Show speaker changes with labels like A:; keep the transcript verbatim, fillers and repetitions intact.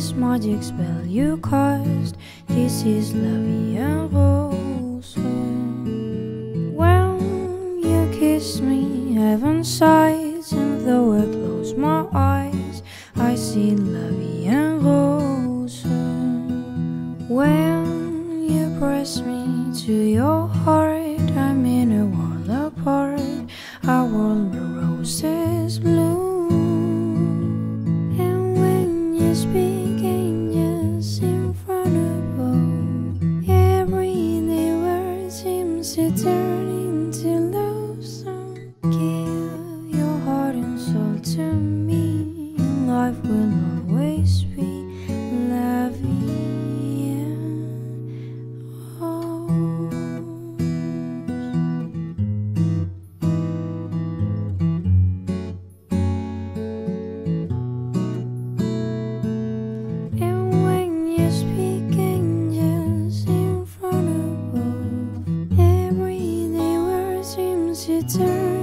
A: this magic spell you cast. This is la vie en rose. When you kiss me, heaven sighs, and though I close my eyes, I see la vie en rose. When you press me to your heart, I'm in a world apart, a world where roses bloom. And when you speak, angels in front above, everyday word seems to turn into love song. Give your heart and soul to me, and life will always be la vie en rose. And when you speak, angels in front above, everyday word seems to turn